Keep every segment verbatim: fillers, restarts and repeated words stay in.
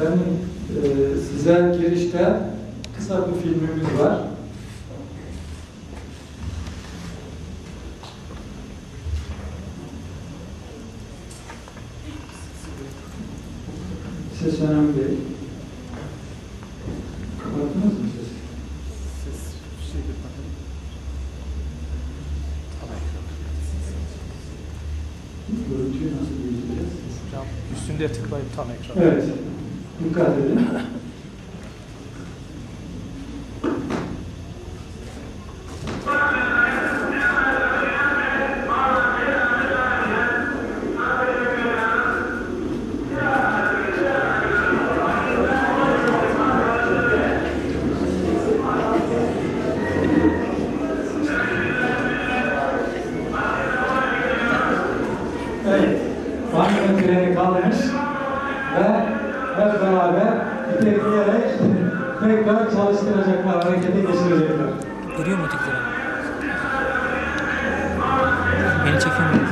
Efendim, e, size girişte kısa bir filmimiz var. Ses önemli değil. Kapattınız mı ses? Ses bir şey yapalım. Görüntüyü nasıl büyüteceğiz? Hocam üstünde tıklayıp tam ekran. Evet. Dikkat edin. Evet. Banka treni kalmış ve hep beraber itekleyerek tekrar çalıştıracaklar, harekete geçirecekler. Görüyor mu ötekileri? Beni çekiyor mu?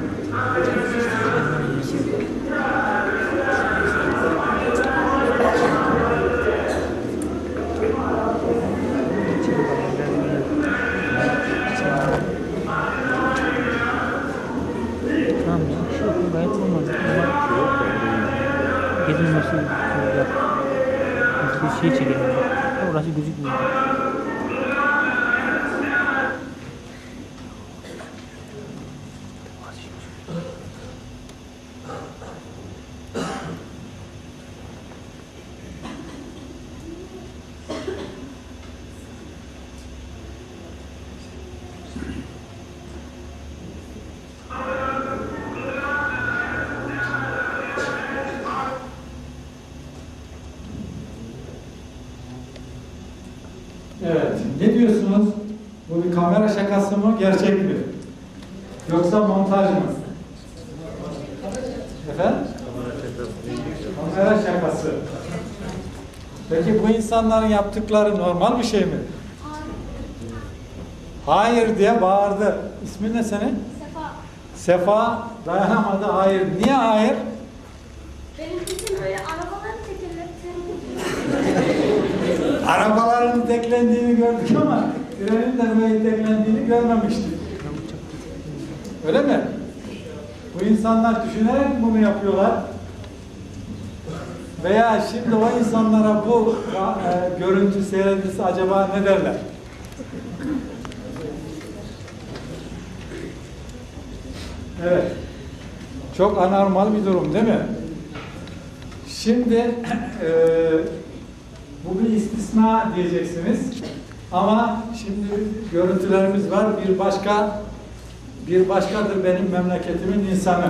Tamam ya, şu okul gayet olmadı. Gezin nasıl yap? Bir şey çekelim. Orası gözükmüyor. Evet. Ne diyorsunuz? Bu bir kamera şakası mı, gerçek mi? Yoksa montaj mı? Efendim? Kamera şakası. Peki bu insanların yaptıkları normal bir şey mi? Hayır diye bağırdı. İsmin ne senin? Sefa. Sefa dayanamadı. Hayır. Niye hayır? Benim için böyle arabaların tekerleri Arabaların teklendiğini gördük ama trenin de böyle teklendiğini görmemiştik. Öyle mi? Bu insanlar düşünerek mi bunu yapıyorlar? Veya şimdi o insanlara bu e, görüntü seyredilse acaba ne derler? Evet. Çok anormal bir durum değil mi? Şimdi e, bu bir istisna diyeceksiniz. Ama şimdi görüntülerimiz var. Bir başka bir başkadır benim memleketimin insanı.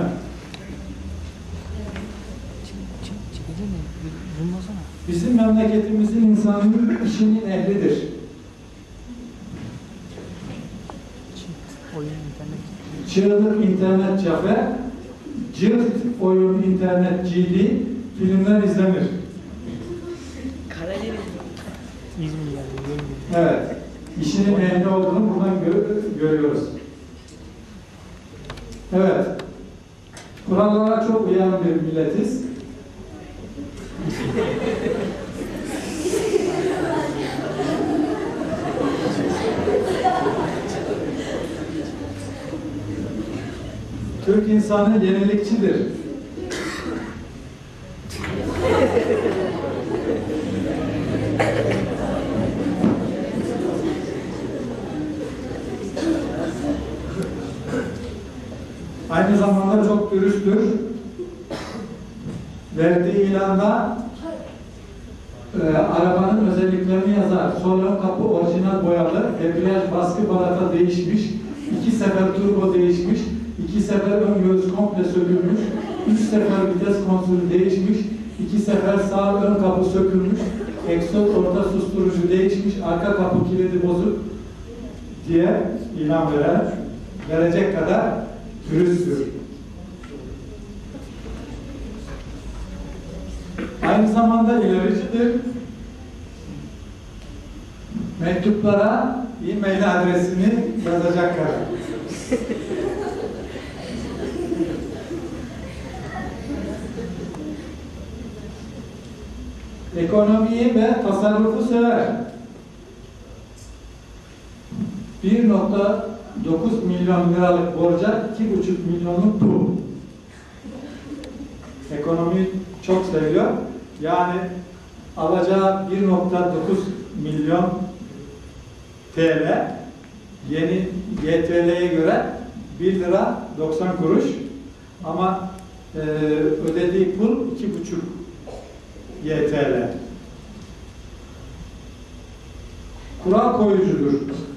Bizim memleketimizin insanının işinin ehlidir. Oyun internet. Çığlık internet cafe, cırt oyun internet cd, filmler izlenir. İzmir yani. Görmüyor. Evet. İşinin ehli olduğunu buradan gör görüyoruz. Evet. Kurallara çok uyan bir milletiz. Türk insanı yenilikçidir. Aynı zamanda çok dürüsttür. Verdiği ilanda e, arabanın özelliklerini yazar. Sol ön kapı orijinal boyalı, debriyaj baskı balata değişmiş, iki sefer turbo değişmiş, iki sefer ön göğüs komple sökülmüş, üç sefer vites konsülü değişmiş, iki sefer sağ ön kapı sökülmüş, egzoz orta susturucu değişmiş, arka kapı kilidi bozuk diye ilan veren, verecek kadar dürüsttür. Aynı zamanda ilericidir. Mektuplara e-mail adresini yazacak kadar. Ekonomiyi ve tasarrufu sever. bir nokta dokuz milyon liralık borca iki buçuk milyonluk pul. Ekonomiyi çok seviyor. Yani alacağı bir nokta dokuz milyon T L yeni Y T L'ye göre bir lira doksan kuruş ama e, ödediği pul iki buçuk Y T L. Kural koyucudur.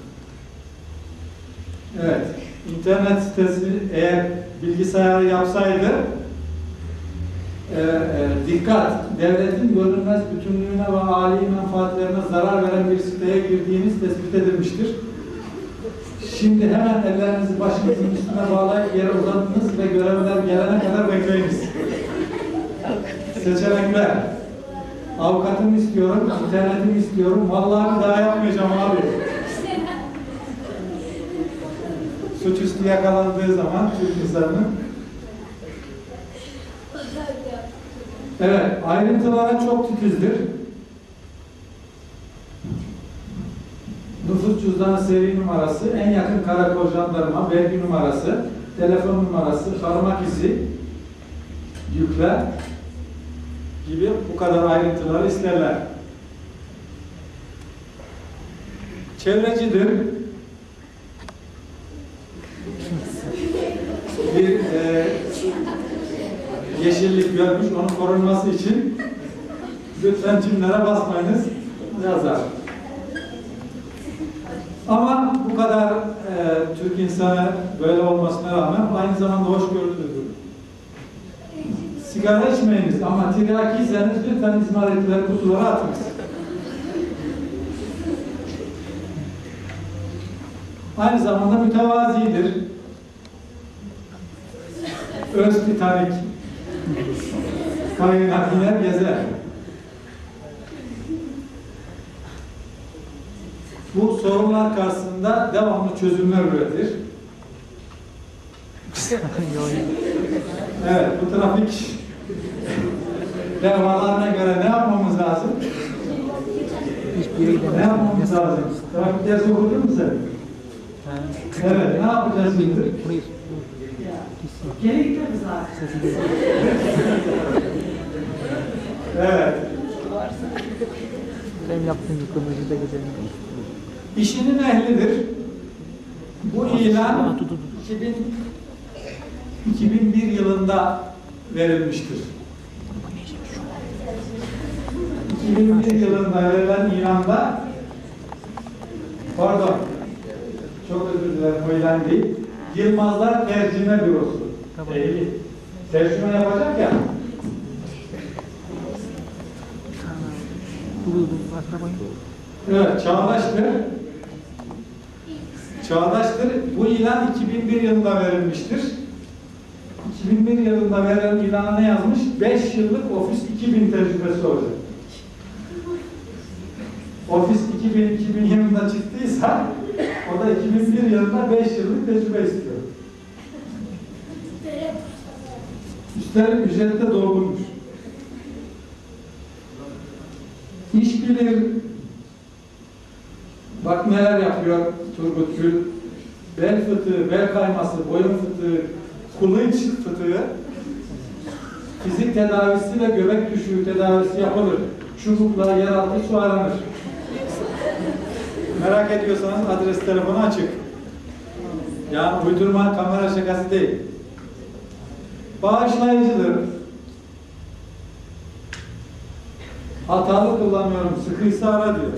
Evet, internet sitesi eğer bilgisayarı yapsaydı e, e, dikkat, devletin görünmez bütünlüğüne ve âli menfaatlerine zarar veren bir siteye girdiğiniz tespit edilmiştir. Şimdi hemen ellerinizi başınızın üstüne bağlayıp yere uzattınız ve görevler gelene kadar bekleyiniz. Seçenekler. Avukatımı istiyorum, internetimi istiyorum. Vallahi bir daha yapmayacağım abi. Suçüstü yakalandığı zaman Türk insanının. Evet, ayrıntılara çok titizdir. Nüfus cüzdanı seri numarası, en yakın karakol jandarma, vergi numarası, telefon numarası, parmak izi, yükler gibi bu kadar ayrıntıları isterler. Çevrecidir. Bir e, yeşillik görmüş, onun korunması için lütfen çimlere basmayınız yazar. Ama bu kadar e, Türk insanı böyle olmasına rağmen aynı zamanda hoşgörülüdür. Sigara içmeyiniz ama tiryakiyseniz lütfen izmaritleri kutulara atınız. Aynı zamanda mütevazidir. Öz titanik kaynak iner gezer. Bu sorunlar karşısında devamlı çözümler üretir. Evet, bu trafik levhalarına göre ne yapmamız lazım? Ne yapmamız lazım? Trafik dersi okudun mu sen? Evet, ne yapacağız şimdi? Geri gitmemiz lazım. Evet. Benim yaptığım yıkımcı da güzel. İşinin ehlidir. Bu ilan iki bin bir yılında verilmiştir. iki bin bir yılında verilen ilanda, pardon, çok özür dilerim, o ilan değil, Yılmazlar Tercüme Bürosu. Tamam. Ehli. Tercüme yapacak ya. Evet, çağdaştır. Çağdaştır. Bu ilan iki bin bir yılında verilmiştir. iki bin bir yılında verilen ilana ne yazmış? beş yıllık Office iki bin tecrübesi olacak. Office iki bin iki bin yılında çıktıysa o da iki bin bir yılında beş yıllık tecrübe istiyor. Üstelik ücrette dolgunmuş. İş bilir. Bak neler yapıyor Turgut Gül. Bel fıtığı, bel kayması, boyun fıtığı, kuluç fıtığı, fizik tedavisi ve göbek düşüğü tedavisi yapılır. Çubukla yeraltı su aranır. Merak ediyorsanız adres telefonu açık. Yani uydurma kamera şakası değil. Bağışlayıcıdır. Hatalı kullanıyorum, sıkıysa ara diyor.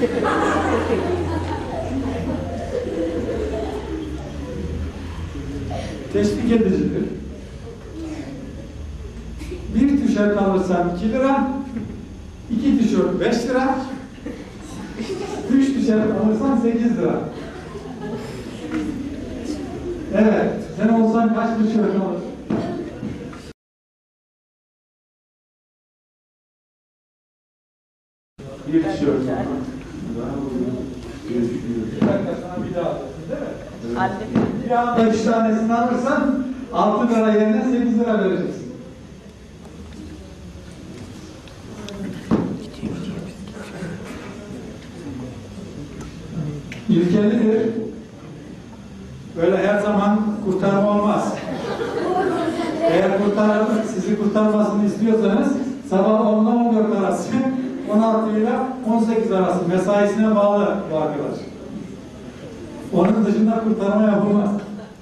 Teşvik edicidir. Bir tişört alırsan iki lira, iki tişört beş lira, üç tişört alırsan sekiz lira. Evet, sen olsan kaç tişört alırsın? Bir tişört. Bir dakika sana bir daha alırsın değil mi? Annem. Bir anda üç tanesini alırsan altı lira yerine sekiz lira vereceksin. İlkelidir. Böyle her zaman kurtarma olmaz. Eğer kurtar, sizi kurtarmasını istiyorsanız sabah ondan on dört arası, on altı ile on sekiz arası mesaisine bağlı bu arkadaş. Onun dışında kurtarma yapılmaz.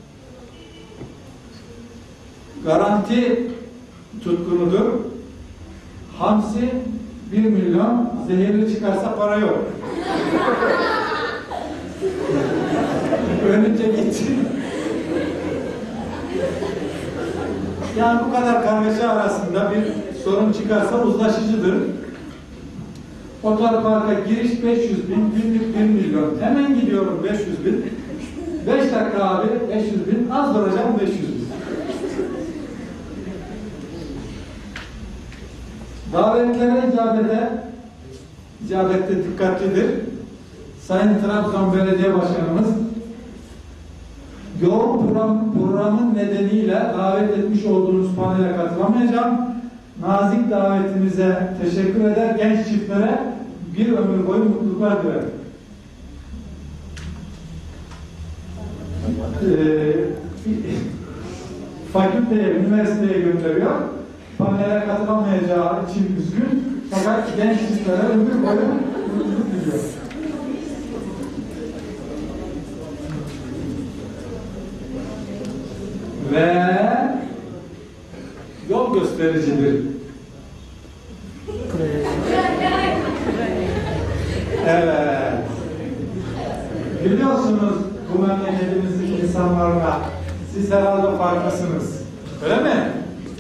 Garanti tutkunudur. Hamsi bir milyon, zehirli çıkarsa para yok. Ölünce gitti. Yani bu kadar kargaşa arasında bir sorun çıkarsa uzlaşıcıdır. Otoparka giriş beş yüz bin, günlük bir milyon. Hemen gidiyorum beş yüz bin. beş dakika abi beş yüz bin, az duracağım beş yüz bin. Davetlere icabete, icabette dikkatlidir. Sayın Trabzon Belediye Başkanımız yoğun program, programın nedeniyle davet etmiş olduğunuz panele katılamayacağım. Nazik davetimize teşekkür eder, genç çiftlere bir ömür boyu mutluluklar dilerim. Ee, fakülteye, üniversiteye gönderiyor. Panele katılamayacağı için üzgün, fakat genç çiftlere ömür boyu mutluluk diliyor. Ve yol göstericidir. Evet. Biliyorsunuz bu memleketimizin insanlarına siz herhalde farklısınız. Öyle mi?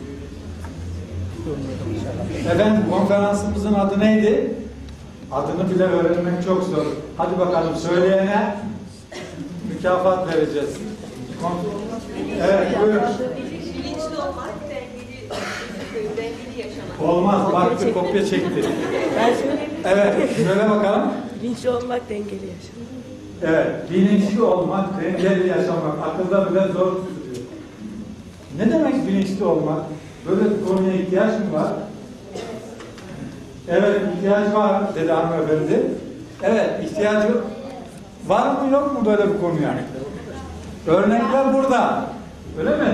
Efendim konferansımızın adı neydi? Adını bile öğrenmek çok zor. Hadi bakalım söyleyene mükafat vereceğiz. Evet, buyurun. Bilinçli olmak, dengeli, dengeli yaşamak. Olmaz, bak bir kopya çekti. Evet, şöyle bakalım. Bilinçli olmak, dengeli yaşamak. Evet, bilinçli olmak, dengeli yaşamak. Akılda bile zor tutuyor. Ne demek bilinçli olmak? Böyle bir konuya ihtiyaç mı var? Evet, ihtiyaç var dedi hanımefendi. Evet, ihtiyacı var mı yok mu böyle bir konuya? Örnekler burada. Öyle mi?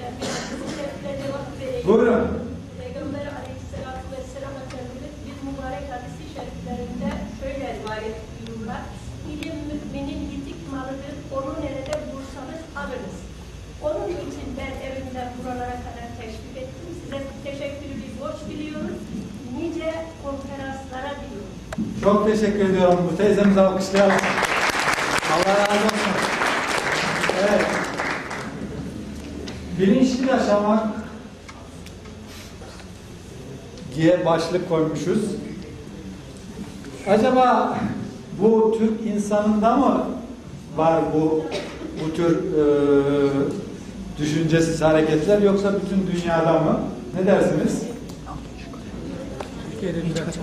Buyurun. Peygamber Aleyhisselatü Vesselam Efendimiz bir mübarek hadis-i şeriflerinde şöyle rivayet ediyorlar. İlim müminin yitik malıdır, onu nerede bulursanız alınız. Onun için ben evimden buralara kadar teşvik ettim. Size teşekkürü bir borç biliyoruz. Nice konferanslara diliyorum. Çok teşekkür ediyorum. Bu teyzemizi alkışlayalım. Allah razı olsun. Evet. Bilinçli yaşamak diye başlık koymuşuz. Acaba bu Türk insanında mı var bu bu tür e, düşüncesiz hareketler, yoksa bütün dünyada mı? Ne dersiniz? Türkiye'de bir dakika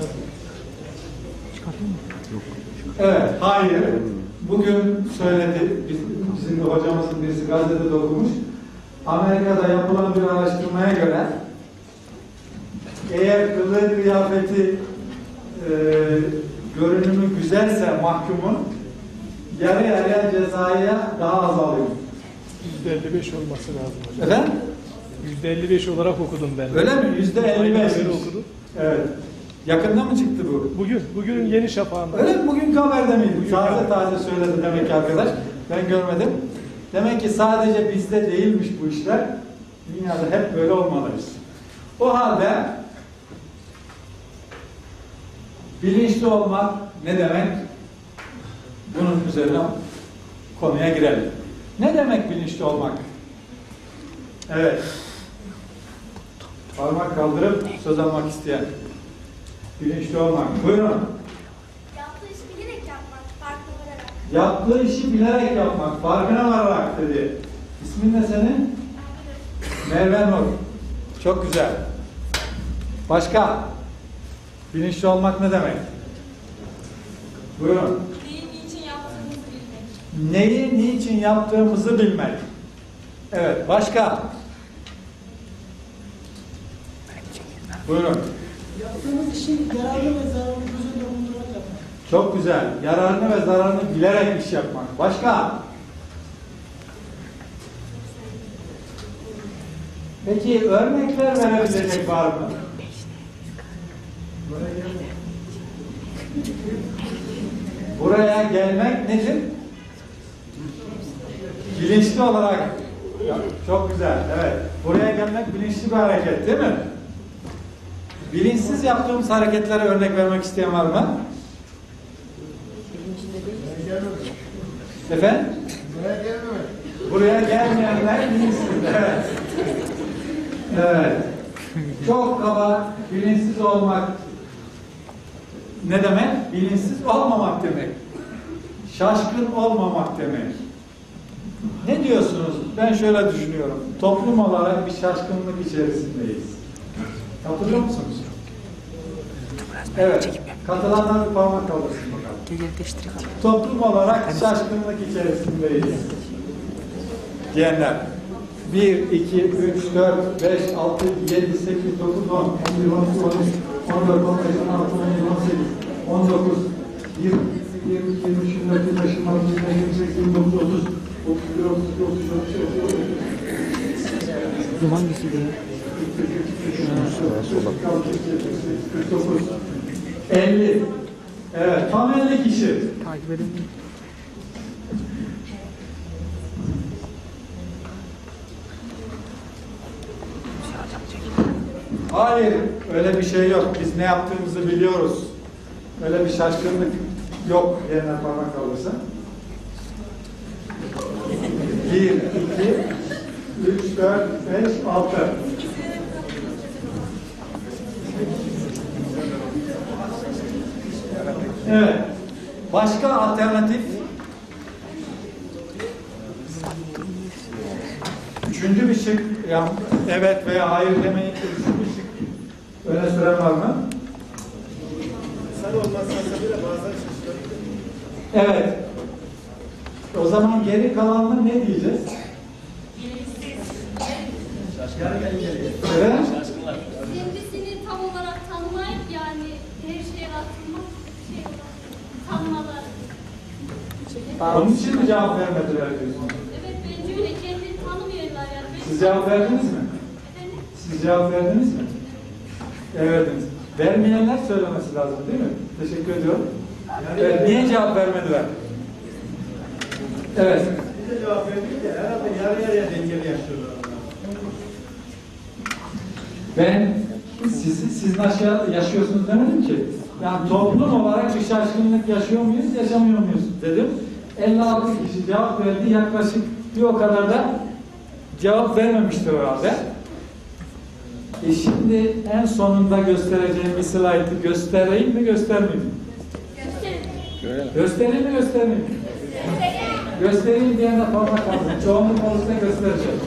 Evet, hayır. Bugün söyledi, bizim de hocamızın birisi gazetede okumuş. Amerika'da yapılan bir araştırmaya göre eğer kılığı kıyafeti e, görünümü güzelse mahkumun yarı yarıya cezaya daha az alıyor. yüzde elli beş olması lazım hocam. Efendim? yüzde elli beş olarak okudum ben. Öyle mi? Yüzde elli beş. Öyle okudum. Evet. Yakında mı çıktı bu? Bugün, bugünün yeni şafağında. Öyle mi? Bugün haberde miydi? Bugün Taze haber. taze söyledi demek ki arkadaş. Ben görmedim. Demek ki sadece bizde değilmiş bu işler. Dünyada hep böyle olmalıyız. O halde bilinçli olmak ne demek? Bunun üzerine konuya girelim. Ne demek bilinçli olmak? Evet. Parmak kaldırıp söz almak isteyen. Bilinçli olmak. Buyurun. Yaptığı işi bilerek yapmak, farkına vararak. Yaptığı işi bilerek yapmak, farkına vararak dedi. İsmin ne senin? Merve Nur. Çok güzel. Başka? Bilinçli olmak ne demek? Buyurun. Neyi niçin yaptığımızı bilmek. Neyi niçin yaptığımızı bilmek. Evet, başka? Buyurun. Yaptığımız işin yararlı ve zararını göz önünde bulundurarak yapmak. Çok güzel. Yararını ve zararını bilerek iş yapmak. Başka? Peki örnekler verebilecek var mı? Buraya gelmek nedir? Bilinçli olarak. Çok güzel. Evet. Buraya gelmek bilinçli bir hareket değil mi? Bilinçsiz yaptığımız hareketlere örnek vermek isteyen var mı? Efendim? Buraya gelmemek. Buraya gelmeyenler bilinçsiz. Evet. Evet. Çok kaba, bilinçsiz olmak ne demek? Bilinçsiz olmamak demek. Şaşkın olmamak demek. Ne diyorsunuz? Ben şöyle düşünüyorum. Toplum olarak bir şaşkınlık içerisindeyiz. Hatırlıyor musunuz? Evet. Katılanlar bir parmak kaldırsın bakalım. Toplum olarak şaşkınlık içerisindeyiz. Diyenler. bir, iki, üç, dört, beş, altı, yedi, sekiz, dokuz, on, on bir, on iki, on üç, on dört, on beş, on altı, on yedi, on sekiz, on dokuz, yirmi, yirmi iki, yirmi üç, yirmi dört, yirmi beş, yirmi altı, yirmi yedi, yirmi sekiz, yirmi dokuz, otuz, otuz bir, otuz iki, otuz üç, otuz dört, otuz beş, Bu hangisiydi ya? kırk dokuz, elli. Evet, tam elli kişi. Takip edin. Hayır, öyle bir şey yok. Biz ne yaptığımızı biliyoruz. Öyle bir şaşkınlık yok. Yerine parmak kalırsa. Bir, iki, üç, dört, beş, altı. Evet. Başka alternatif? Üçüncü bir şık, yani evet veya hayır demeyin. Üçüncü bir şık öne süren var mı? Sen olmazsa bile bazen şaşırıyor. Evet. O zaman geri kalanını ne diyeceğiz? Evet. Kendisini tam olarak tanımayıp yani her şeye atılmak, şey tanımaları. Onun için mi cevap vermediler diyorsunuz? Evet bence öyle kendini tanımıyorlar yani. Siz cevap verdiniz mi? Efendim? Siz cevap verdiniz mi? Evet. Vermeyenler söylemesi lazım değil mi? Teşekkür ediyorum. Evet, niye cevap vermediler? Evet. Biz de cevap verdik ya, herhalde yarı yarıya dengeli yaşıyorlar. Ben siz, siz nasıl yaşıyorsunuz demedim ki. Yani toplum olarak bir şaşkınlık yaşıyor muyuz, yaşamıyor muyuz dedim. elli altı kişi cevap verdi. Yaklaşık bir o kadar da cevap vermemiştir herhalde. E şimdi en sonunda göstereceğim bir slaytı göstereyim mi, göstermeyeyim mi? Gösterin. Göstereyim mi, göstermeyeyim mi? Göstereyim diyene parmak kalsın. Çoğunluk olursa göstereceğim.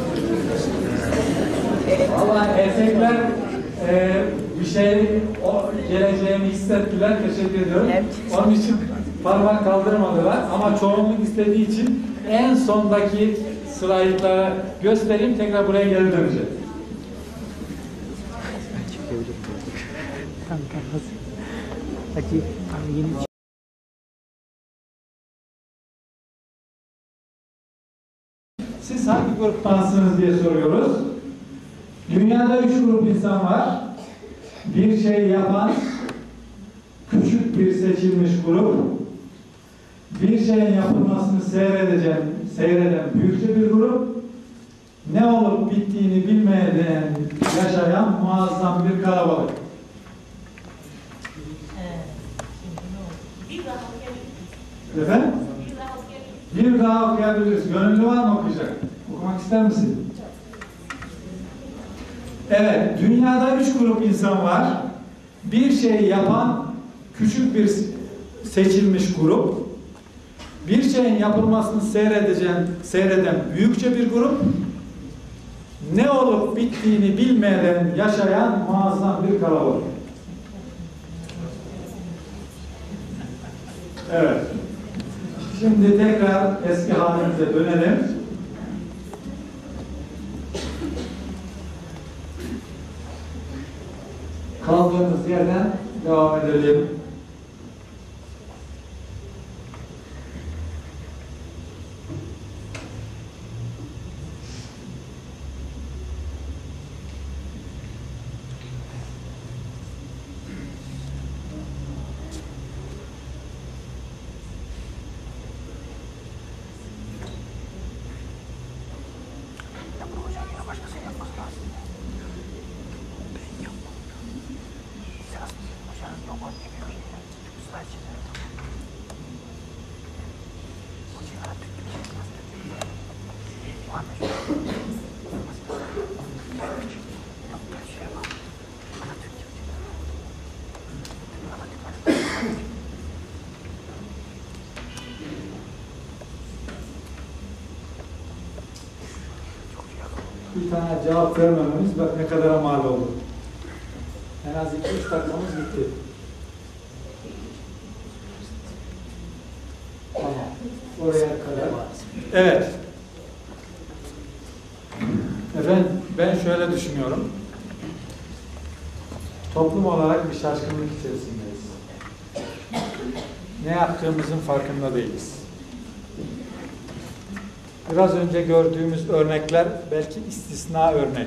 Vallahi erkekler e, bir şey o, geleceğini hissettiler. Teşekkür ediyorum. Onun için parmak kaldırmadılar. Ama çoğunluk istediği için en sondaki slaytları göstereyim. Tekrar buraya geri döneceğim. Tamam tamam hazır. Hadi abi yeni Siz hangi gruptansınız diye soruyoruz. Dünyada üç grup insan var. Bir şey yapan küçük bir seçilmiş grup. Bir şeyin yapılmasını seyredeceğim, seyreden büyükçe bir grup. Ne olup bittiğini bilmeyen, yaşayan muazzam bir kalabalık. Efendim? Bir daha okuyabiliriz. Gönüllü var mı okuyacak? Okumak ister misin? Evet, dünyada üç grup insan var. Bir şey yapan küçük bir seçilmiş grup. Bir şeyin yapılmasını seyredeceğin, seyreden büyükçe bir grup. Ne olup bittiğini bilmeden yaşayan muazzam bir kalabalık. Evet. Şimdi tekrar eski halimize dönelim. Kaldığımız yerden devam edelim. bir tane cevap vermememiz bak ne kadar mal oldu. En az iki üç dakikamız gitti. Tamam. Oraya kadar. Evet. Efendim ben şöyle düşünüyorum. Toplum olarak bir şaşkınlık içerisindeyiz. Ne yaptığımızın farkında değiliz. Biraz önce gördüğümüz örnekler belki istisna örnek.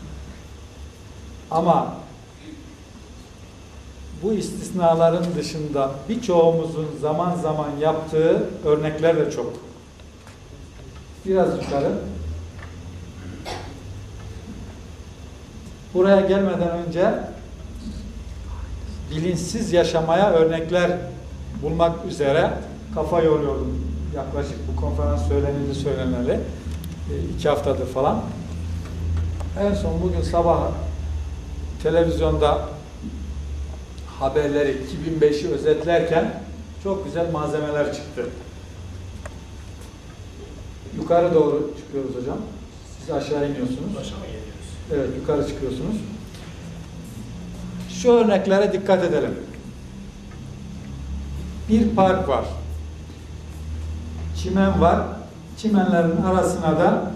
Ama bu istisnaların dışında birçoğumuzun zaman zaman yaptığı örnekler de çok. Biraz yukarı. Buraya gelmeden önce bilinçsiz yaşamaya örnekler bulmak üzere kafa yoruyordum. Yaklaşık bu konferans söylenildi söyleneli iki haftadır falan. En son bugün sabah televizyonda haberleri iki bin beşi özetlerken çok güzel malzemeler çıktı. Yukarı doğru çıkıyoruz hocam. Siz aşağı iniyorsunuz. Aşağı geliyoruz. Evet, yukarı çıkıyorsunuz. Şu örneklere dikkat edelim. Bir park var. Çimen var. Çimenlerin arasına da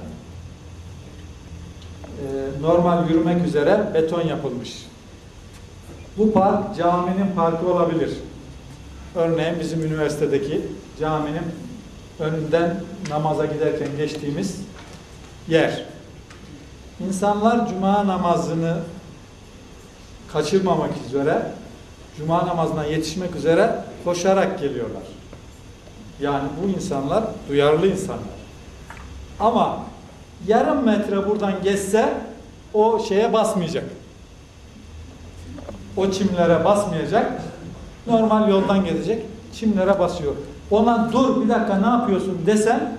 e, normal yürümek üzere beton yapılmış. Bu park caminin parkı olabilir. Örneğin bizim üniversitedeki caminin önünden namaza giderken geçtiğimiz yer. İnsanlar cuma namazını kaçırmamak üzere, cuma namazına yetişmek üzere koşarak geliyorlar. Yani bu insanlar duyarlı insanlar. Ama yarım metre buradan geçse o şeye basmayacak. O çimlere basmayacak. Normal yoldan gidecek. Çimlere basıyor. Ona dur bir dakika ne yapıyorsun desen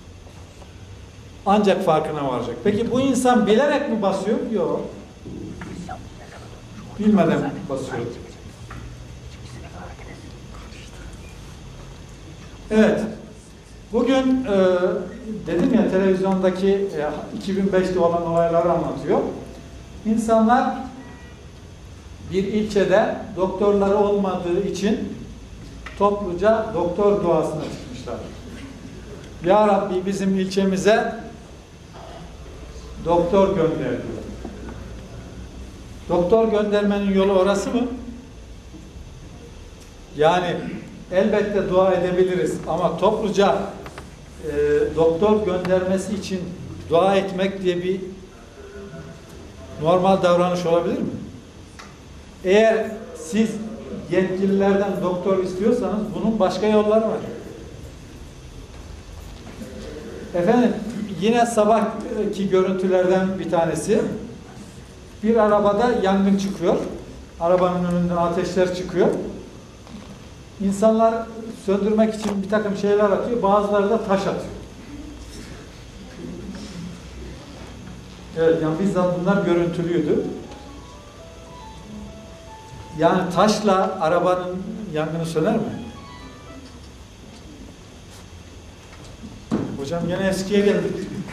ancak farkına varacak. Peki bu insan bilerek mi basıyor? Yok. Bilmeden basıyor. Evet. Bugün e, dedim ya televizyondaki e, iki bin beşte olan olayları anlatıyor. İnsanlar bir ilçede doktorları olmadığı için topluca doktor duasına çıkmışlar. Ya Rabbi bizim ilçemize doktor gönder diyor. Doktor göndermenin yolu orası mı? Yani elbette dua edebiliriz ama topluca e, doktor göndermesi için dua etmek diye bir normal davranış olabilir mi? Eğer siz yetkililerden doktor istiyorsanız bunun başka yolları var. Efendim yine sabahki görüntülerden bir tanesi. Bir arabada yangın çıkıyor. Arabanın önünde ateşler çıkıyor. İnsanlar söndürmek için bir takım şeyler atıyor. Bazıları da taş atıyor. Evet, yani bizzat bunlar görüntülüydü. Yani taşla arabanın yangını söner mi? Hocam yine eskiye geldik.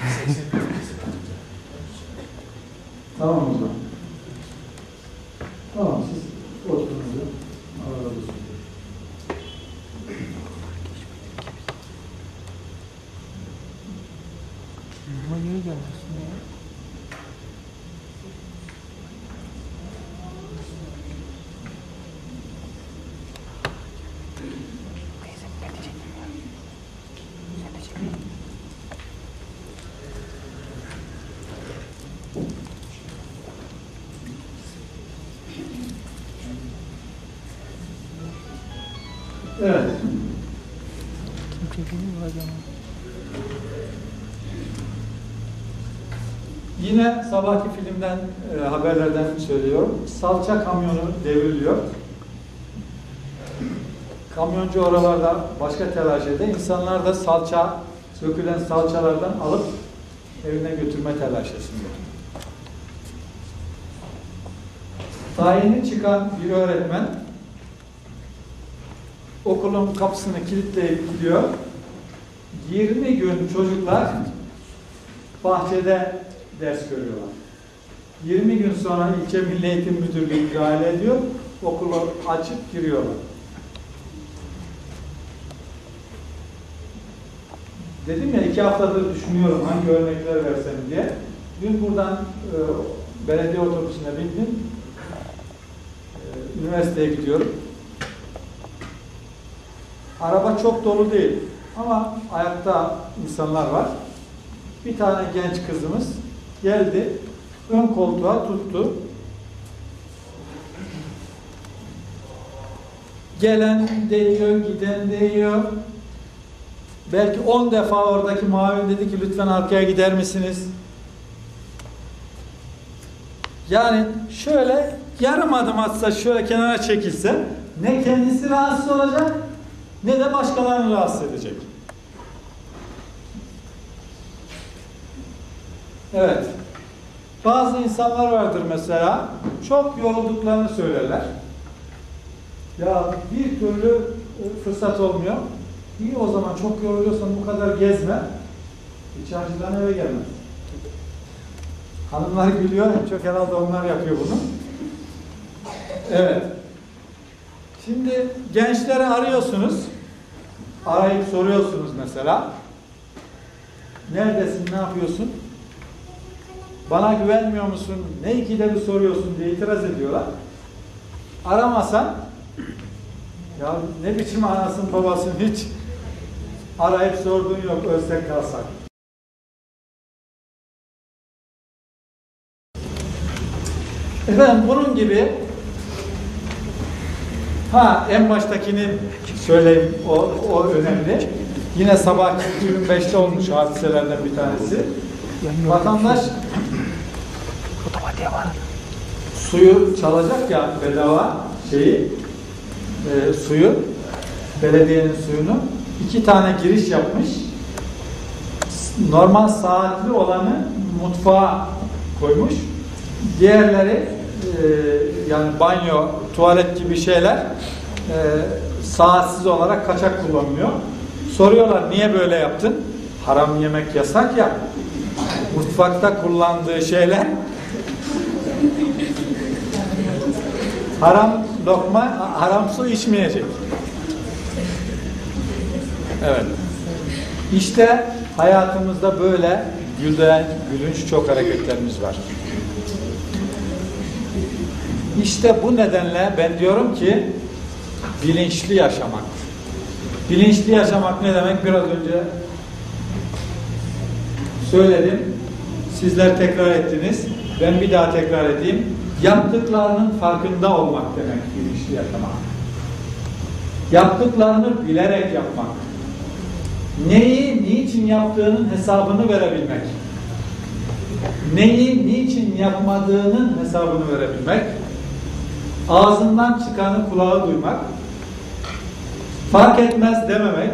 Tamam o zaman. Tamam siz oturunuz. Ama niye gelmiyorsun ya? Evet. Kim çekimi var acaba? Yine sabahki filmden, e, haberlerden söylüyorum. Salça kamyonu devriliyor. Kamyoncu oralarda başka telaş ede. İnsanlar da salça, dökülen salçalardan alıp evine götürme telaşesinde. Tayini çıkan bir öğretmen okulun kapısını kilitleyip gidiyor. yirmi gün çocuklar bahçede ders görüyorlar. yirmi gün sonra ilçe Milli Eğitim Müdürlüğü müdahale ediyor. Okulu açıp giriyorlar. Dedim ya iki haftadır düşünüyorum hangi örnekler versem diye. Dün buradan e, belediye otobüsüne bindim. E, üniversiteye gidiyorum. Araba çok dolu değil ama ayakta insanlar var. Bir tane genç kızımız geldi, ön koltuğa tuttu. Gelen değiyor, giden değiyor. Belki on defa oradaki muavin dedi ki lütfen arkaya gider misiniz? Yani şöyle yarım adım atsa, şöyle kenara çekilse ne kendisi rahatsız olacak ne de başkalarını rahatsız edecek. Evet. Bazı insanlar vardır mesela, çok yorulduklarını söylerler. Ya bir türlü fırsat olmuyor. İyi o zaman çok yoruluyorsan bu kadar gezme. Hiç çarşıdan eve gelmez. Hanımlar gülüyor, en çok herhalde onlar yapıyor bunu. Evet. Şimdi gençleri arıyorsunuz. Arayıp soruyorsunuz mesela. Neredesin, ne yapıyorsun? Bana güvenmiyor musun? Ne ikide bir soruyorsun diye itiraz ediyorlar. Aramasan, ya ne biçim anasın babasın hiç arayıp sorduğun yok, ölsek kalsak. Efendim bunun gibi ha en baştakini söyleyeyim, o, o önemli. Yine sabah yirmi beşte olmuş hadiselerden bir tanesi. Vatandaş suyu çalacak ya bedava şeyi e, suyu belediyenin suyunu iki tane giriş yapmış. Normal saatli olanı mutfağa koymuş. Diğerleri e, yani banyo, tuvalet gibi şeyler e, saatsiz olarak kaçak kullanılıyor. Soruyorlar niye böyle yaptın? Haram yemek yasak ya. Mutfakta kullandığı şeyler haram lokma, haram su içmeyecek. Evet. İşte hayatımızda böyle güldüren, gülünç çok hareketlerimiz var. İşte bu nedenle ben diyorum ki bilinçli yaşamak. Bilinçli yaşamak ne demek? Biraz önce söyledim. Sizler tekrar ettiniz. Ben bir daha tekrar edeyim. Yaptıklarının farkında olmak demek bilinçli yaşamak. Yaptıklarını bilerek yapmak. Neyi, niçin yaptığının hesabını verebilmek. Neyi, niçin yapmadığının hesabını verebilmek. Ağzından çıkanı kulağı duymak. Fark etmez dememek.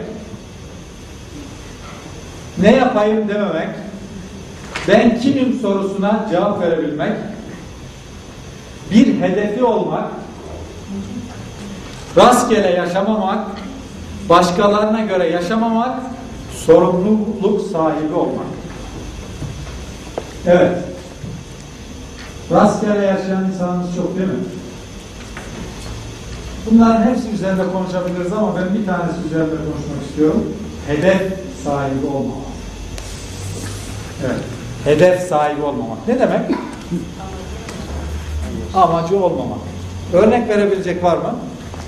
Ne yapayım dememek. Ben kimim sorusuna cevap verebilmek. Bir hedefi olmak. Rastgele yaşamamak. Başkalarına göre yaşamamak. Sorumluluk sahibi olmak. Evet. Rastgele yaşayan insanımız çok değil mi? Bunların hepsi üzerinde konuşabiliriz ama ben bir tanesi üzerinde konuşmak istiyorum. Hedef sahibi olmamak. Evet. Hedef sahibi olmamak. Ne demek? Amacı olmamak. Örnek verebilecek var mı?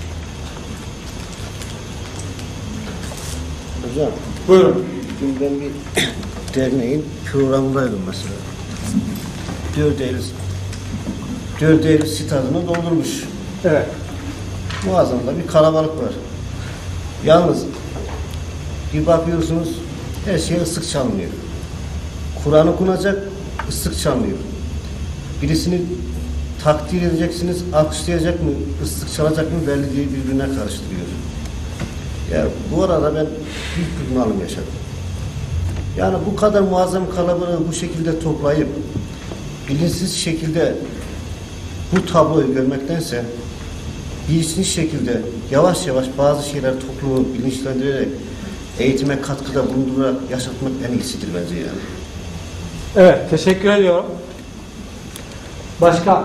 Hocam. Buyurun. Dün ben bir derneğin programındaydım mesela. Dört Eylül Dört Eylül stadını doldurmuş. Evet. Muazzam da bir kalabalık var. Yalnız bir bakıyorsunuz her şey ıslık çalınıyor. Kur'an okunacak, ıslık çalınıyor. Birisini takdir edeceksiniz, alkışlayacak mı, ıslık çalacak mı belli değil, birbirine karıştırıyor. Ya bu arada ben büyük bir bunalım yaşadım. Yani bu kadar muazzam kalabalığı bu şekilde toplayıp bilinçsiz şekilde bu tabloyu görmektense bilinçli şekilde yavaş yavaş bazı şeyler toplumu bilinçlendirerek eğitime katkıda bulundurarak yaşatmak en iyisidir bence yani. Evet, teşekkür ediyorum. Başka?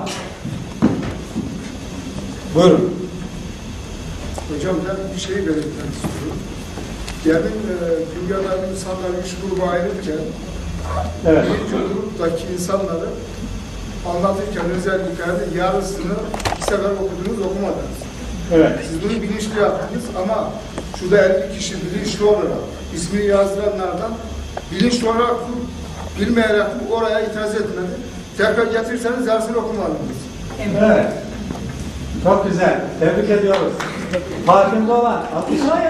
Buyurun. Hocam ben bir şey belirtmek istiyorum. Demin e, dünyada insanlar üç gruba ayrılırken Evet. birinci gruptaki insanları anlatırken özellikle yarısını bir sefer okudunuz, okumadınız. Evet. Siz bunu bilinçli yaptınız ama şurada elli kişi bilinçli olarak ismini yazdıranlardan bilinçli olarak bilmeyerek oraya itiraz etmedi. Tekrar getirirseniz yarısını okumadınız. Evet. Çok güzel. Tebrik ediyoruz. Farkında olan. Alkışlayın.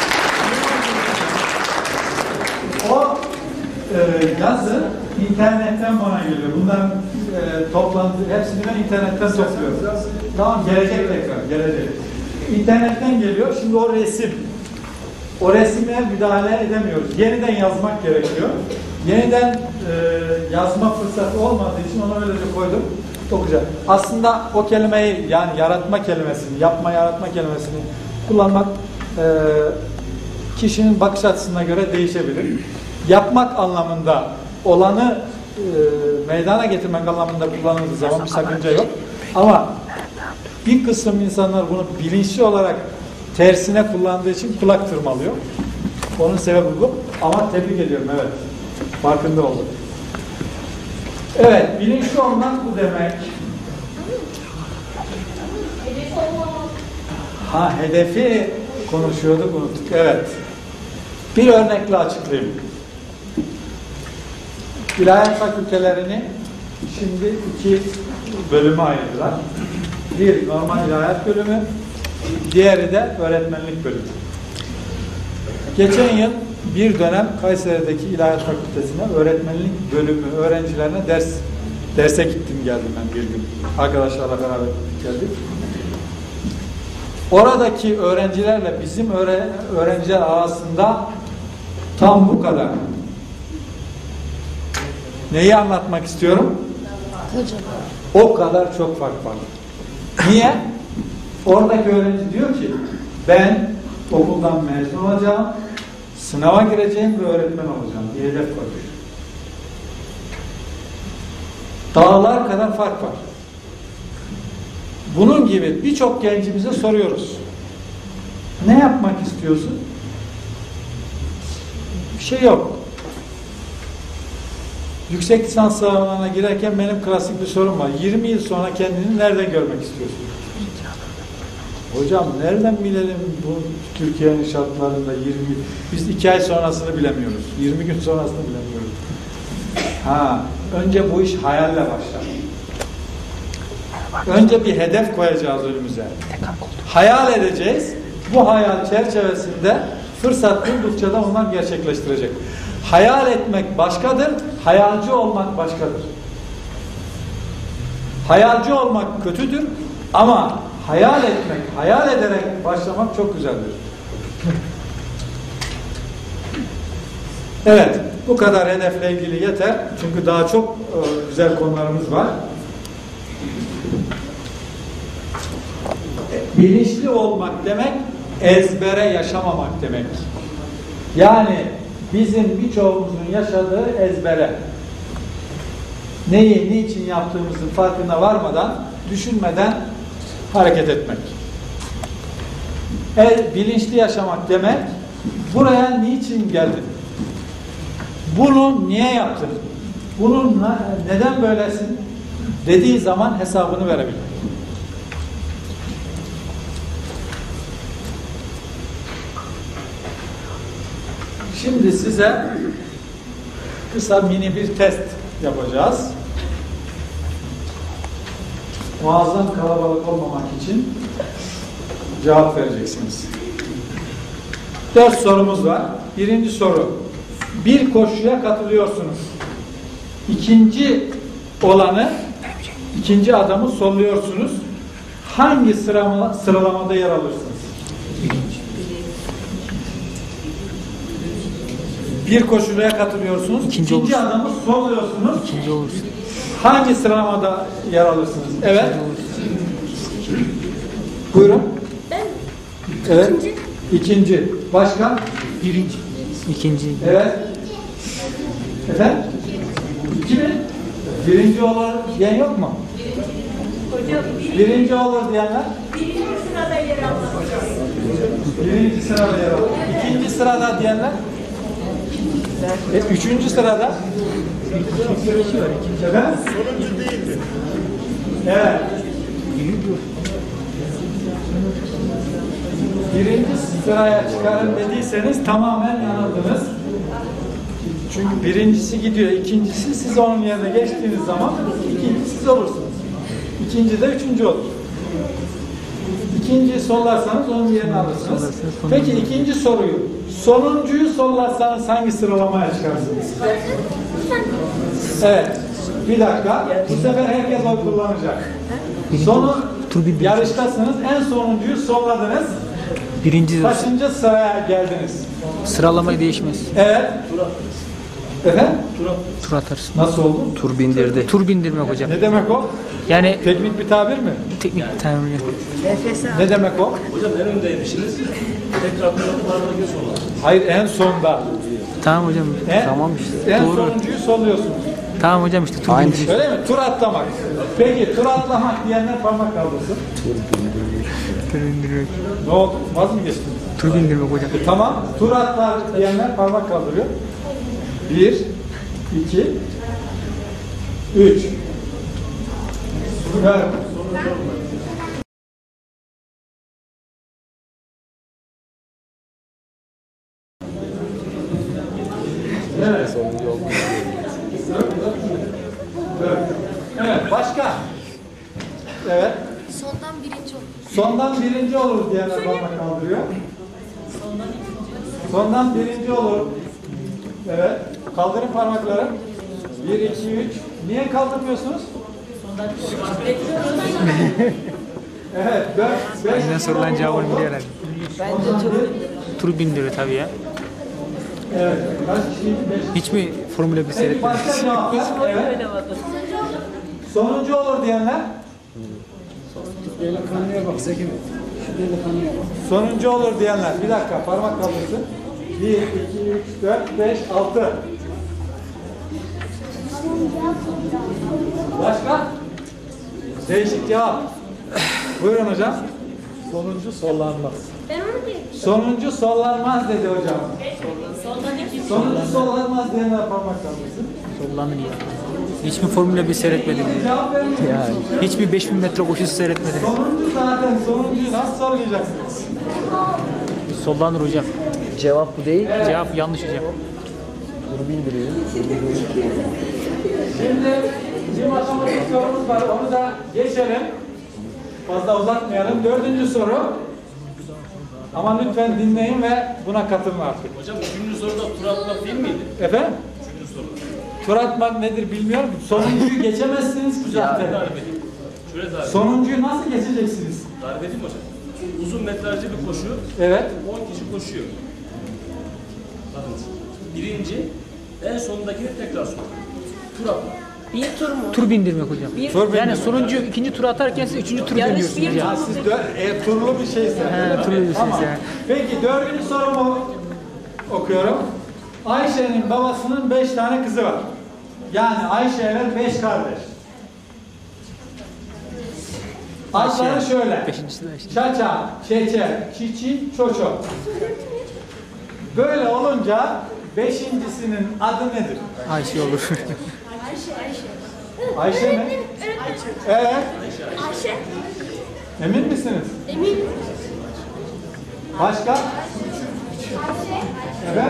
O e, yazı internetten bana geliyor. Bunların e, toplantı, hepsini ben internetten topluyorum. Tamam, gelecek tekrar, gelecek. İnternetten geliyor. Şimdi o resim. O resime müdahale edemiyoruz. Yeniden yazmak gerekiyor. Yeniden e, yazma fırsatı olmadığı için onu öylece koydum. Çok güzel. Aslında o kelimeyi, yani yaratma kelimesini, yapma yaratma kelimesini kullanmak e, kişinin bakış açısına göre değişebilir. Yapmak anlamında olanı e, meydana getirmek anlamında kullanıldığı zaman bir sakınca yok. Ama bir kısım insanlar bunu bilinçli olarak tersine kullandığı için kulak tırmalıyor. Onun sebebi bu. Ama tebrik ediyorum, evet. Farkında oldum. Evet, bilinçli olmak bu demek. Ha, hedefi konuşuyorduk, unuttuk. Evet. Bir örnekle açıklayayım. İlahiyat fakültelerini şimdi iki bölüme ayırdılar. Bir normal ilahiyat bölümü, diğeri de öğretmenlik bölümü. Geçen yıl bir dönem Kayseri'deki İlahiyat Fakültesi'ne öğretmenlik bölümü öğrencilerine ders derse gittim geldim ben bir gün. Arkadaşlarla beraber geldik. Oradaki öğrencilerle bizim öğre öğrenciler arasında tam bu kadar. Neyi anlatmak istiyorum? Hocam. O kadar çok fark var. Niye? Oradaki öğrenci diyor ki ben okuldan mezun olacağım, sınava gireceğim ve öğretmen olacağım diye hedef koyuyor. Dağlar kadar fark var. Bunun gibi birçok gencimize soruyoruz. Ne yapmak istiyorsun? Bir şey yok. Yüksek lisans sınavına girerken benim klasik bir sorum var. yirmi yıl sonra kendini nerede görmek istiyorsun? Hocam nereden bilelim bu Türkiye'nin şartlarında yirmi yıl? Biz iki ay sonrasını bilemiyoruz. yirmi gün sonrasını bilemiyoruz. Ha, önce bu iş hayalle başlar. Önce bir hedef koyacağız önümüze. Hayal edeceğiz. Bu hayal çerçevesinde fırsat buldukça da onlar gerçekleştirecek. Hayal etmek başkadır, hayalci olmak başkadır. Hayalci olmak kötüdür ama hayal etmek, hayal ederek başlamak çok güzeldir. Evet, bu kadar hedefle ilgili yeter. Çünkü daha çok e, güzel konularımız var. Bilinçli olmak demek, ezbere yaşamamak demek. Yani bizim birçoğumuzun yaşadığı ezbere. Neyi, niçin yaptığımızın farkına varmadan, düşünmeden hareket etmek. E, bilinçli yaşamak demek, buraya niçin geldin? Bunu niye yaptın? Bunu neden böylesin? Dediği zaman hesabını verebilmek. Şimdi size kısa mini bir test yapacağız. Muazzam kalabalık olmamak için cevap vereceksiniz. Dört sorumuz var. Birinci soru. Bir koşuya katılıyorsunuz. İkinci olanı, ikinci adamı solluyorsunuz. Hangi sıralama, sıralamada yer alırsınız? Bir koşuya katılıyorsunuz. İkinci, ikinci adamı solluyorsunuz. İkinci olursun. Hangi sıralamada yer alırsınız? Evet. Buyurun. Ben Evet. ikinci. İkinci. Başka? Birinci. İkinci. Evet. Efendim? İki mi? Birinci olur diyen yok mu? Hocam birinci, Birinci olur diyenler? birinci sırada yer almak. Birinci sırada yer alır. İkinci sırada diyenler? E, üçüncü sırada? Efendim? Sonuncu değildi. Evet. Birinci sıraya çıkarın dediyseniz tamamen yanıldınız. Çünkü birincisi gidiyor, ikincisi siz onun yerine geçtiğiniz zaman ikinci siz olursunuz. İkinci de üçüncü olur. İkinciyi sollarsanız onun yerini alırsınız. Peki ikinci soruyu, sonuncuyu sollarsanız hangi sıralamaya çıkarsınız? Evet. Bir dakika. Bu sefer herkes oy kullanacak. Sonu yarıştasınız. En sonuncuyu solladınız. Birinci Kaçıncı sıraya geldiniz? sıralamayı değişmez. Evet. Efendim? Tur atarsın. Nasıl oldu? Tur bindirdi. Tur bindirmek hocam. Ne demek o? Yani Teknik bir tabir mi? teknik bir tabir. Ne demek o? Hocam en öndeymişsiniz. Tekrar taraflarına göz olun. Hayır, en sonda. Tamam hocam. En, Tamam işte. En Doğru. sonuncuyu solluyorsunuz. Tamam hocam işte tur bindirdi. Öyle mi? Tur atlamak. Peki tur atlamak diyenler parmak kaldırsın. Tur bindirmek. Ne oldu? Vaz mı geçtiniz? Tur bindirmek hocam. E, tamam. Tur atlar diyenler parmak kaldırıyor. Bir, iki, üç, dört. Evet. Evet, başka? Evet. Sondan birinci olur. Sondan birinci olur diyenler parmak kaldırıyor. Sondan birinci olur. Evet. Kaldırın parmakları. Bir, iki, üç. Niye kaldırmıyorsunuz? Evet. Dört, beş. Bizden sorulan cevabını biliyor herhalde. Bence çok Tur bindiriyor tabii ya. Evet. Kaç kişi? Beş. Hiç mi Formula bir Peki seyretmediniz? başka cevap? Evet. oynamadım. Sonuncu olur diyenler? Sonuncu olur diyenler. Bir dakika parmak kaldırsın. Bir, iki, üç, dört, beş, altı. Başka? Değişik cevap. Buyurun hocam. Sonuncu sollanmaz. Ben onu diyeyim. Sonuncu sollanmaz dedi hocam. Sonuncu sollanmaz diyenler parmak kaldırsın. Sollanır ya. Hiç mi Formula bir seyretmedim? Cevap verin. Yani. Hiç mi beş bin metre koşusu seyretmedim? Sonuncu zaten. Sonuncuyu nasıl sollayacaksınız? Sollanır hocam. Cevap bu değil. Cevap yanlış hocam. Bunu bindiriyor. Şimdi bir matematik sorumuz var. Onu da geçelim. Fazla uzatmayalım. Dördüncü soru. Ama lütfen dinleyin ve buna katılın artık. Hocam üçüncü soruda tur atmak değil miydi? Efendim? Üçüncü soru. Tur atmak nedir bilmiyorum. Sonuncuyu geçemezsiniz ki zaten. Tarif edeyim. Şöyle tarif edeyim. Sonuncuyu nasıl geçeceksiniz? Tarif edeyim hocam. Uzun metrajlı bir koşu. Evet. on kişi koşuyor. Bakın. Birinci en sondakini tekrar sor. Tur atmak. Bir tur mu? Tur bindirmek hocam. Bir- Tur Yani bindirmek. sonuncu ikinci tur atarken siz üçüncü turu Yarış dönüyorsunuz bir hocam. Ha, siz dö- e, turlu bir şeyse. He, turlu bir şeyse. Tamam. Yani. Peki dördüncü sorumu okuyorum. Ayşe'nin babasının beş tane kızı var. Yani Ayşe'ler beş kardeş. Adları Ayşe. şöyle. Beşincisi de Ayşe. Çaça, Çeçe, Çiçi, Çoço. Böyle olunca beşincisinin adı nedir? Ayşe olur. Ayşe mi? Evet. Ayşe. Emin misiniz? Emin. Başka? Evet.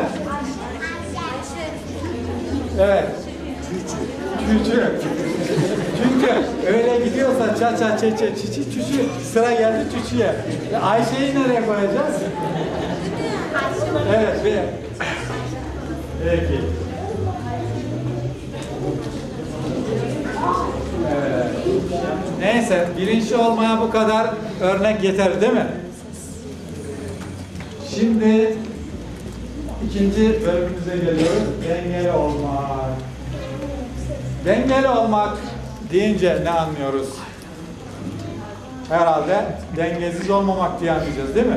Evet. Küçük. Çünkü öyle gidiyorsa çaça, çeçe, çiçi, çüçü, sıra geldi çüçüye. E, Ayşe'yi nereye koyacağız? Evet, bir. Peki. Evet. Neyse, birinci olmaya bu kadar örnek yeter değil mi? Şimdi ikinci bölümümüze geliyoruz. Dengeli olmak. Dengeli olmak deyince ne anlıyoruz? Herhalde dengesiz olmamak diye anlayacağız değil mi?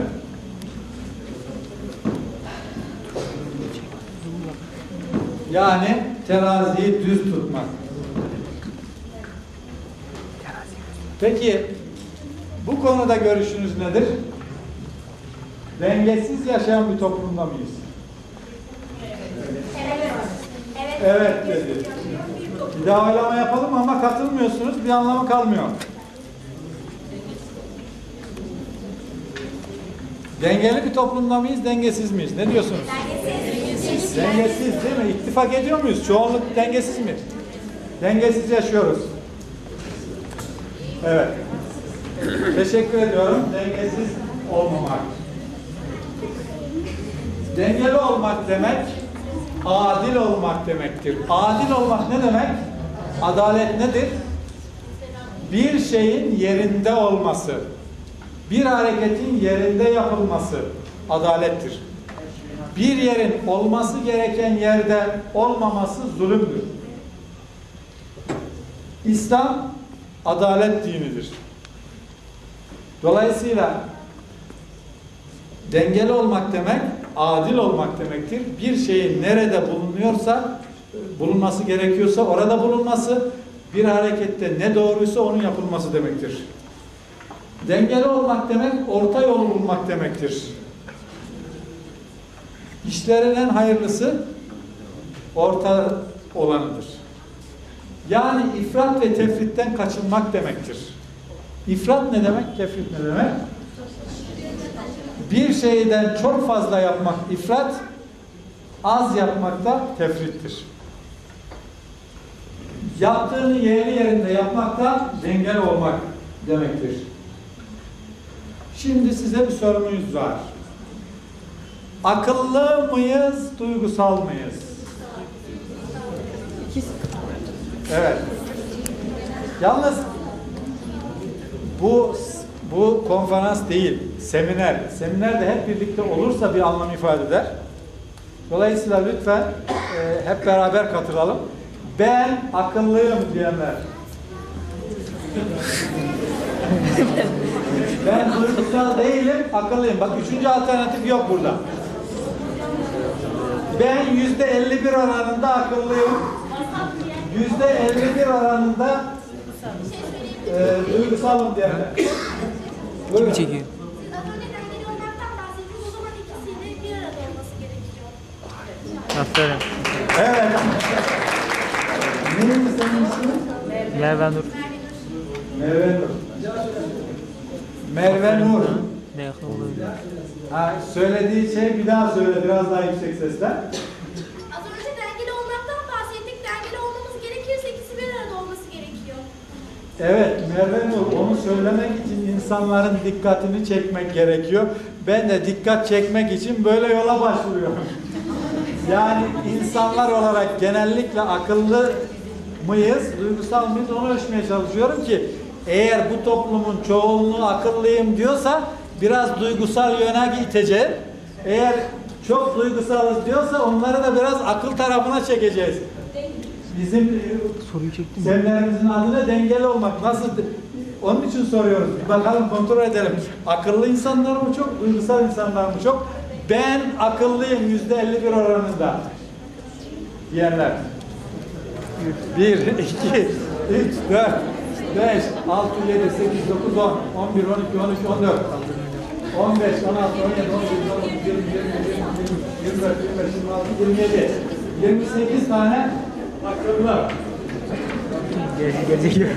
Yani teraziyi düz tutmak. Peki bu konuda görüşünüz nedir? Dengesiz yaşayan bir toplumda mıyız? Evet dedi. Bir daha oylama yapalım ama katılmıyorsunuz. Bir anlamı kalmıyor. Dengeli bir toplumda mıyız, dengesiz miyiz? Ne diyorsunuz? Dengesiz. Dengesiz değil mi? İttifak ediyor muyuz? Çoğunluk dengesiz mi? Dengesiz yaşıyoruz. Evet. Teşekkür ediyorum. Dengesiz olmamak. Dengeli olmak demek, adil olmak demektir. Adil olmak ne demek? Adalet nedir? Bir şeyin yerinde olması, bir hareketin yerinde yapılması adalettir. Bir yerin olması gereken yerde olmaması zulümdür. İslam adalet dinidir. Dolayısıyla dengeli olmak demek, adil olmak demektir. Bir şeyin nerede bulunuyorsa, bulunması gerekiyorsa orada bulunması, bir harekette ne doğruysa onun yapılması demektir. Dengeli olmak demek, orta yolu bulmak demektir. İşlerin en hayırlısı orta olanıdır. Yani ifrat ve tefritten kaçınmak demektir. İfrat ne demek? Tefrit ne demek? Bir şeyden çok fazla yapmak ifrat, az yapmak da tefrittir. Yaptığını yerli yerinde yapmak da dengeli olmak demektir. Şimdi size bir sorumuz var. Akıllı mıyız, duygusal mıyız? Evet. Yalnız bu bu konferans değil, seminer. Seminer de hep birlikte olursa bir anlam ifade eder. Dolayısıyla lütfen e, hep beraber katılalım. Ben akıllıyım diyenler. Ben duygusal değilim, akıllıyım. Bak üçüncü alternatif yok burada. Ben yüzde elli bir oranında akıllıyım. Yüzde elli bir oranında e, duygusalım diyenler. Kimi çekiyor? Aferin. Evet. Neydi senin ismin? Merve Nur. Merve Nur. Merve Nur. Ne yakın oluyor? Ha, söylediği şey bir daha söyle, biraz daha yüksek sesle. Az önce dengeli olmaktan bahsettik. Dengeli olmamız gerekirse ikisi bir arada olması gerekiyor. Evet, Merve Nur, onu söylemek için insanların dikkatini çekmek gerekiyor. Ben de dikkat çekmek için böyle yola başvuruyorum. Yani insanlar olarak genellikle akıllı mıyız, duygusal mıyız onu ölçmeye çalışıyorum ki eğer bu toplumun çoğunluğu akıllıyım diyorsa biraz duygusal yöne iteceğim. Eğer çok duygusalız diyorsa onları da biraz akıl tarafına çekeceğiz. Bizim soruyu çektim. seminerimizin adı ne? Dengeli olmak. Nasıl? Onun için soruyoruz. Bir bakalım, kontrol edelim. Akıllı insanlar mı çok, duygusal insanlar mı çok? Ben akıllıyım yüzde elli bir oranında diyenler. Bir, iki, üç, dört, beş, altı, yedi, sekiz, dokuz, on, on bir, on iki, on üç, on dört, on beş, on altı, on yedi, on sekiz, on dokuz, yirmi, yirmi, yirmi dört, yirmi beş, yirmi altı, yirmi yedi, yirmi sekiz tane akıllı. Gece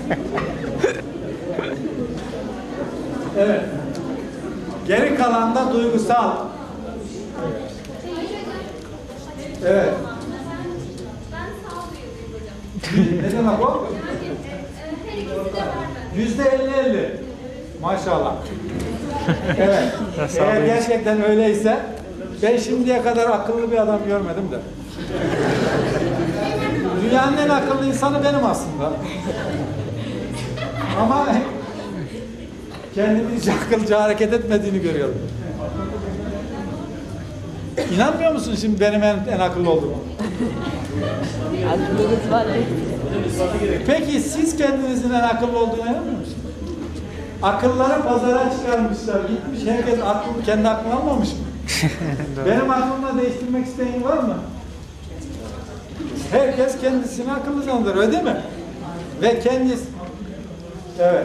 Evet. Geri kalan da duygusal. Evet. Ben sağlıyım hocam. Ne demek o? Her ikisi de var ben. Yüzde elli elli. Maşallah. Evet. Eğer gerçekten öyleyse ben şimdiye kadar akıllı bir adam görmedim de. Dünyanın en akıllı insanı benim aslında. Ama kendimi hiç akılcı hareket etmediğini görüyorum. İnanmıyor musun şimdi benim en, en akıllı olduğumu? Aklınız var. Peki siz kendinizin en akıllı olduğuna inanmıyor musunuz? Akılları pazara çıkarmışlar. Gitmiş herkes akıllı, kendi aklını almamış mı? Benim aklımla değiştirmek isteyen var mı? Herkes kendisini akıllı zanneder, öyle değil mi? Ve kendisi... Evet.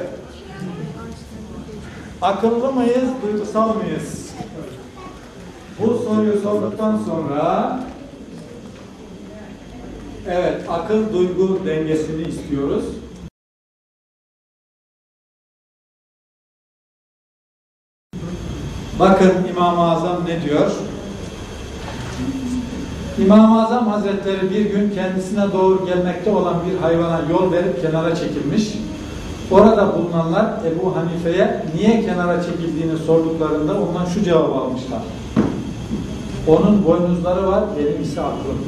Akıllı mıyız, duygusal mıyız? Bu soruyu sorduktan sonra evet, akıl duygu dengesini istiyoruz. Bakın İmam-ı Azam ne diyor? İmam-ı Azam Hazretleri bir gün kendisine doğru gelmekte olan bir hayvana yol verip kenara çekilmiş. Orada bulunanlar Ebu Hanife'ye niye kenara çekildiğini sorduklarında ondan şu cevabı almışlar. Onun boynuzları var, benim ise aklım.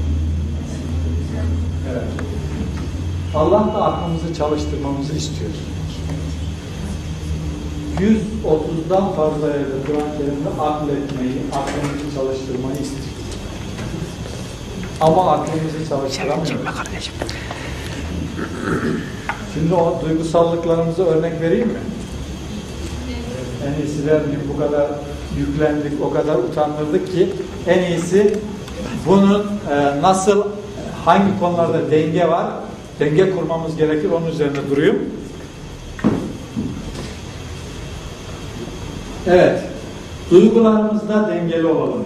Evet. Allah da aklımızı çalıştırmamızı istiyor. yüz otuzdan fazla yerde Kur'an-ı Kerim'de akletmeyi, aklımızı çalıştırmayı istiyor. Ama aklımızı çalıştıramıyoruz. Şimdi o duygusallıklarımıza örnek vereyim mi? En iyisi vermeyeyim, bu kadar yüklendik, o kadar utandırdık ki en iyisi bunun e, nasıl, hangi konularda denge var, denge kurmamız gerekir, onun üzerinde durayım. Evet, duygularımızda dengeli olalım.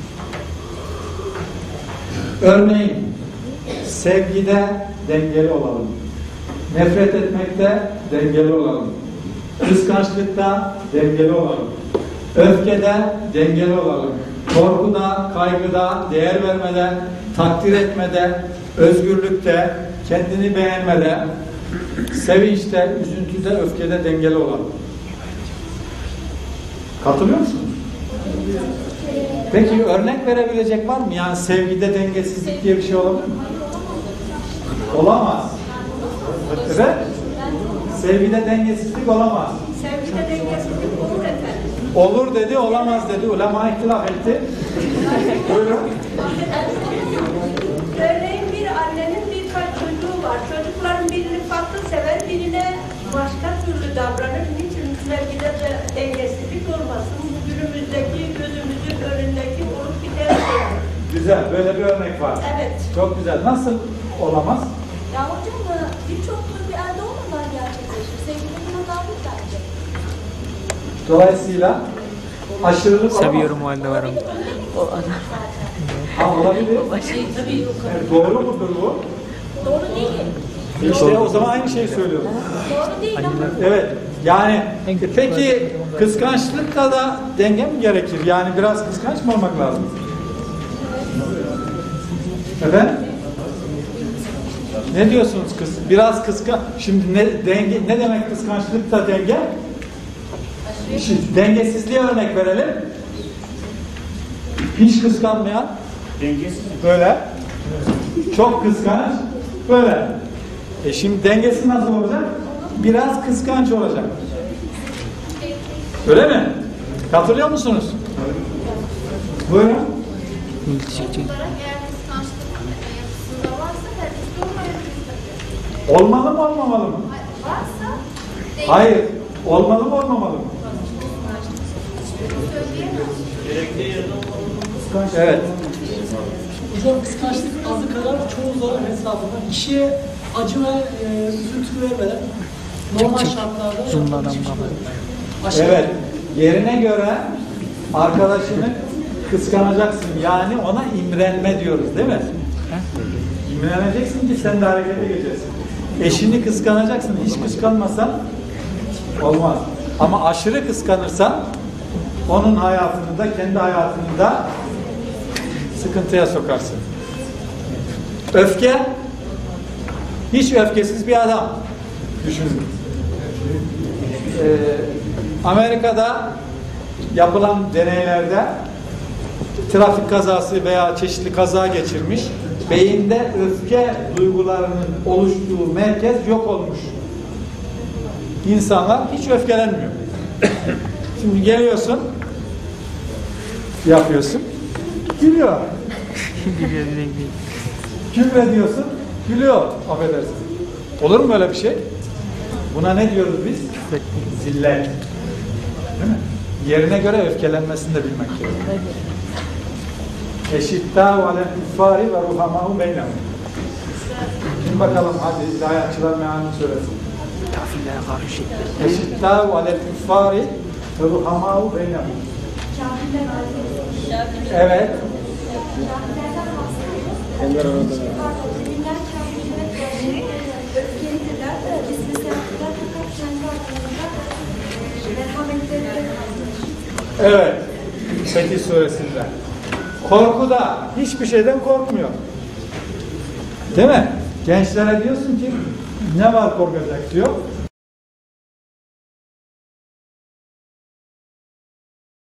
Örneğin, sevgide dengeli olalım. Nefret etmekte dengeli olalım. Kıskançlıkta dengeli olalım. Öfkede dengeli olalım. Korkuda, kaygıda, değer vermede, takdir etmede, özgürlükte, kendini beğenmede, sevinçte, üzüntüde, öfkede dengeli olalım. Katılıyor musunuz? Peki örnek verebilecek var mı? Yani sevgide dengesizlik diye bir şey olabilir mi? Olamaz. Evet. Sevgide dengesizlik olamaz. Sevgide dengesizlik olur efendim. Olur dedi, olamaz dedi. Ulema ihtilaf etti. Buyurun. Örneğin bir annenin birkaç çocuğu var. Çocukların birini farklı sever, birine başka türlü davranır. Niçin sevgide de dengesizlik olmasın? Günümüzdeki, gözümüzün önündeki olup biten şey. Güzel, böyle bir örnek var. Evet. Çok güzel. Nasıl olamaz? Ya hocam birçok bir elde olmadan gerçekleşir. Sevgili buna davet bence. Dolayısıyla aşırılık olamaz. Seviyorum o halde varım. Ha, olabilir. Şey tabii yok. Evet, doğru mudur bu? Doğru değil. İşte o zaman aynı şeyi söylüyoruz. Doğru değil ama. Evet. Yani peki kıskançlıkla da denge mi gerekir? Yani biraz kıskanç mı olmak lazım? Efendim? Ne diyorsunuz kız? Biraz kıskan. Şimdi ne denge ne demek kıskançlıkla denge? Şimdi dengesizliğe örnek verelim. Hiç kıskanmayan dengesiz böyle. Çok kıskanç böyle. E şimdi dengesi nasıl olacak? Biraz kıskanç olacak. Öyle mi? Katılıyor musunuz? Buyurun. Olarak eğer kıskançlık yapısında varsa herkes olmayabilir. Olmalı mı olmamalı mı? Varsa değil. Hayır. Olmalı mı olmamalı mı? Evet. Hocam kıskançlık azı kadar çoğu zararın hesabında kişiye acı ve e, üzüntü vermeden normal şartlarda Zoom'dan aşırı- Evet. Yerine göre arkadaşını kıskanacaksın. Yani ona imrenme diyoruz değil mi? İmreneceksin ki sen de harekete geçersin. Eşini kıskanacaksın. Hiç kıskanmasan olmaz. Ama aşırı kıskanırsan onun hayatını da kendi hayatını da sıkıntıya sokarsın. Öfke, hiç öfkesiz bir adam. Düşünün. Ee, Amerika'da yapılan deneylerde trafik kazası veya çeşitli kaza geçirmiş, beyinde öfke duygularının oluştuğu merkez yok olmuş. İnsanlar hiç öfkelenmiyor. Şimdi geliyorsun, yapıyorsun, gülüyor. Küfrediyorsun, gülüyor, affedersin. Olur mu böyle bir şey? Buna ne diyoruz biz? Zillet. Değil mi? Yerine göre öfkelenmesini de bilmek gerekiyor. Eşittâ ve alel kuffâri ve ruhamâhu beynehum. Okuyun bakalım hadi hidayetçiler mealini söylesin. Kafirlere karşı şiddet. Eşittâhu alel küffâri ve ruhamâhu beynehum. Evet. Enver arada. Müminler kafirlere karşı öfkelidirler, öfkesini sertler fakat kendi aralarında merhametleri Evet. Fetih Suresi'nde. Korkuda hiçbir şeyden korkmuyor. Değil mi? Gençlere diyorsun ki ne var korkacak diyor.